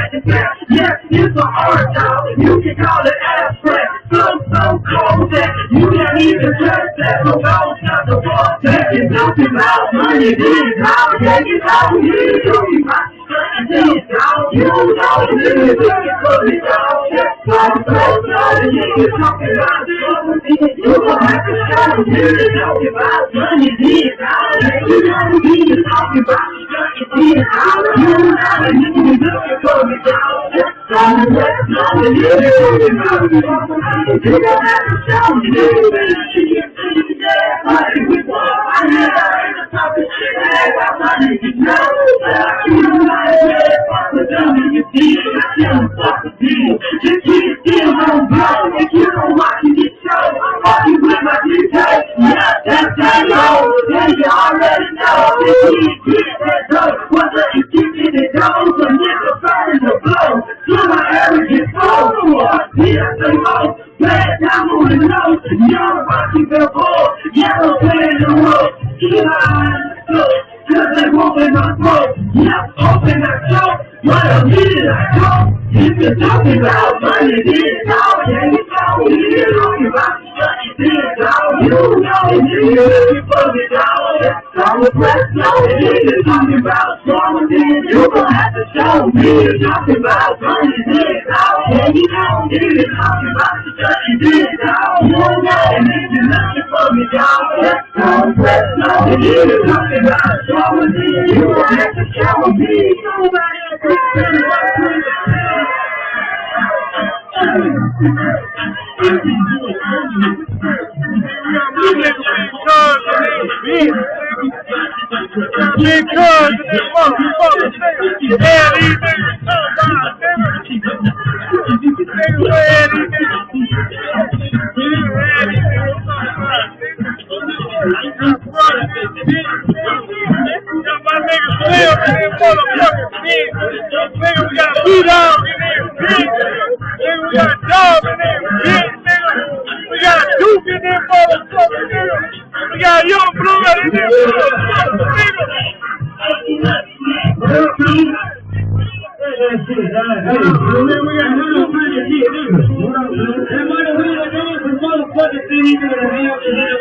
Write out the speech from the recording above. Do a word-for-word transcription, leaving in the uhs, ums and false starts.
Yes, it's a hard job. You can call it abstract. Some so cold that you can't even touch that. So don't stop the ball. You're talking about money, this how take it out. You're talking about this how you know this is for the dog. You're talking about something. You don't have to show me. You're talking about money, this how take it out. You're talking about this how you know this is for the dog. You don't have to show me. We want I need to talk to shit. I wanted to know that you might with them in your feet. I can't fuck with you. Your kids still don't blow. If you don't watch this show, I'm fucking with my details. Yeah, that's that low. Yeah, you already know. The kids get that dough. Whether it's keeping it dough, the nigga burning the blow. To my arrogant soul. Yeah, say oh. Bad down on the nose, young Rocky Balboa, yellow playing the road, Eli, cause they moving my throat, yeah, open that show, what a minute I go, if you're talking about money, this all, yeah, you know, you're talking about money, this all, you know, you're looking for the dollar, I'm a press, no, you're talking about strong, you gon' have to show me, you're talking about money, this all, yeah, you know, you're talking about this all, you know, you're looking for the dollar, I'm a press, no, you're talking about strong, you gon' have to show me, nobody else can because this motherfucker nigga, yeah, these niggas talk about niggas. Niggas ran these niggas. Niggas ran these niggas talk about niggas. Got my niggas live in this motherfucking shit. Nigga, we got B-Dog in this bitch. Nigga, we got Dog in this bitch, nigga. We got Duke in this motherfucker, nigga. We got Young Blood in this motherfucker, nigga. Motherfucking thing,